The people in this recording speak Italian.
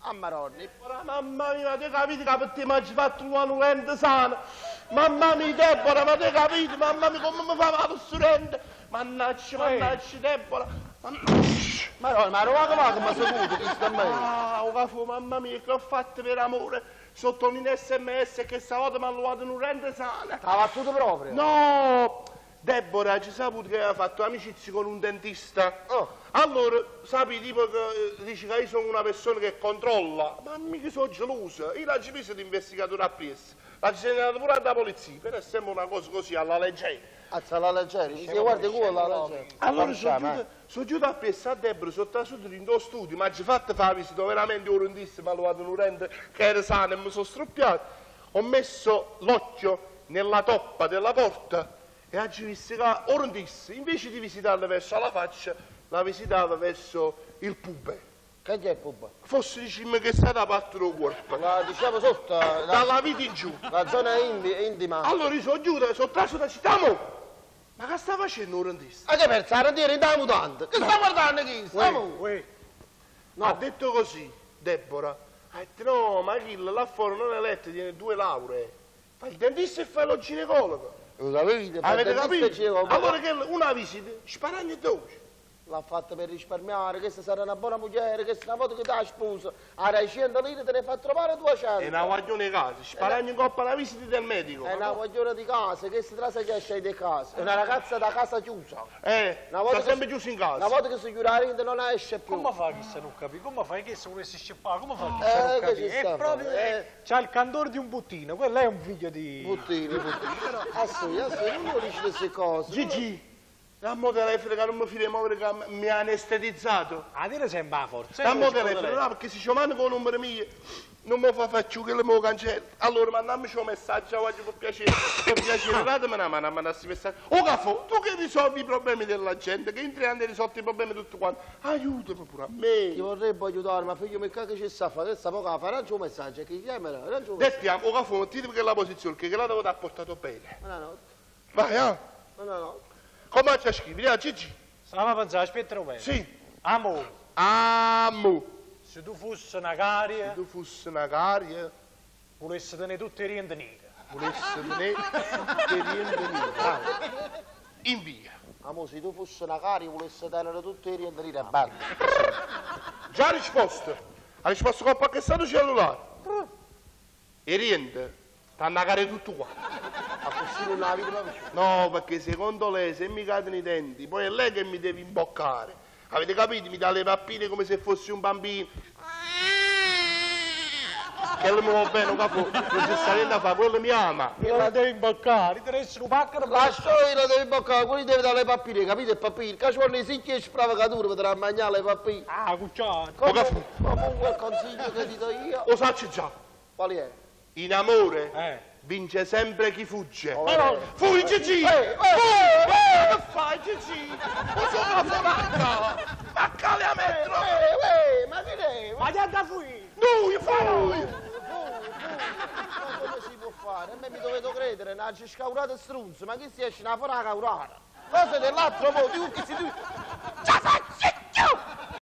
a Maronni. Mamma mia, ma te capite che per te mi hai fatto un rende sana? Mamma mia, Deborah, ma te capite? Mamma mia, come mi fa male questo rende? Mannaggia, Deborah. Maronni, ma non va che mi saputo, chi sta a me? Ah, mamma mia, che ho fatto per amore? Sotto un SMS che stavolta mi hanno trovato un rende sana. Ha battuto proprio? No! Deborah, ci saputo che aveva fatto amicizia con un dentista. Oh. Allora, sapi, tipo che dici che io sono una persona che controlla, ma mica sono gelosa. Io l'ho visto di investigatore a presso, l'ho segnalato pure alla polizia, però è sempre una cosa così, alla leggera. Azza la leggera, mi si guarda come la leggera. Allora sono giunto a presso a Deborah, sono trasferito in tuo studio, ma ci fatto fare la visita, veramente un dentista mi ha trovato un rende che era sano e mi sono stroppiato. Ho messo l'occhio nella toppa della porta e oggi visto che ora disse, invece di visitarla verso la faccia, la visitava verso il pube. Che è il pube? Forse diciamo che è stata parte del corpo. La diciamo sotto, Dalla vita in giù. la zona intima. Allora io sono giù, sono traso da città, mo. Ma che sta facendo un rendista? Ma che per stare a dire in da mutante? Che sta guardando chi? No. Ha detto così, Deborah. Ha detto no, ma chi là fuori non è letto, tiene 2 lauree. Fa il dentista e fa lo ginecologo. Lo sapete? Avete capito? Allora che una visita, sparagno e 12. L'ha fatta per risparmiare, questa sarà una buona moglie, questa una volta che ti ha sposo, avrai 100 lire te ne fa trovare 200. È una guaglione casa, sparagno in coppa alla visita del medico. È una guaglione di casa, questa trasa che esce di casa. È una ragazza da casa chiusa. Sta sempre chiusa in casa. Una volta che si chiude la rete non esce più. Come fa chi se non capisce? Come fa che se volesse scippare? Come fa chi se non che capisce? ci sta, È proprio... C'ha il candore di un buttino, quello è un figlio di... Buttini. Non lo dici queste cose. Gigi. Dammo telefono che non mi fide muovere che mi ha anestetizzato. A dire sempre la forza. Dammo telefono, no, perché se ci manda con il numero mio non mi fa faccio che le mo cancello. Allora mandiamoci un messaggio, voglio per piacere, datemi una mano a mandare questi messaggi. Oh Caffo, tu che risolvi i problemi della gente, che in 3 anni hai risolto i problemi tutti quanti, aiutami pure a me. Ti vorrebbe aiutare, ma figlio mio che ci sta a fare, questa poca fa, raggio un messaggio, che chiamerà, raggio un messaggio. Dettiamo, oh Caffo, mettiti perché la posizione, che la devo ti ha portato bene. No. Vai, No. Come ci scrivi? Gigi? Stava a pensare, aspetta un momento. Sì. Amo. Se tu fossi una caria... Se tu fossi una caria... Volessi tenere tutte le riende nere. Volessi tenere tutte le riende nere. Invia. Amo, se tu fossi una caria, volessi tenere tutte le riende nere a banda. Già risposto. Ha risposto con qualche stato cellulare. E riende. T'hanno cagare tutto qua. A così non la vita più. No, perché secondo lei se mi cadono i denti, poi è lei che mi deve imboccare. Avete capito? Mi dà le pappine come se fossi un bambino. Che lo muovo bene, capo. Non si sta niente a fare, quello mi ama. Io la devi imboccare, ti resti un pacco. Lascio io la devi imboccare, quelli deve dare le pappine, capite? Il pappino. Che ci vuole i sicchi e spravacature per mangiare le pappine. Ah, cucciato. Comunque il consiglio che ti do io. Lo sacci già. Quali è? In amore vince sempre chi fugge. Fuggi, Gigi! Che fai, Gigi? Ma sono una forata! Ma cale a metro! Ma che ne? Ma già da fui! Lui, fui! Ma come si può fare? A me mi dovete credere, una scaurata strunza, ma chi si esce una forata caurata? Cosa dell'altro modo, di tutti si...